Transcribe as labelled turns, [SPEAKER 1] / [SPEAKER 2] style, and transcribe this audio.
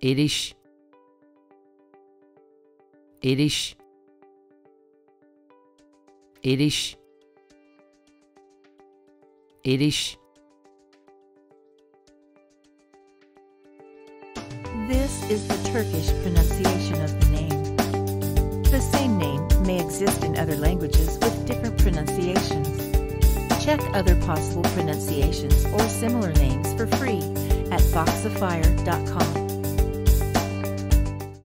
[SPEAKER 1] Eriş, Eriş, Eriş, Eriş.
[SPEAKER 2] This is the Turkish pronunciation of the name. The same name may exist in other languages with different pronunciations. Check other possible pronunciations or similar names for free at voxifier.com.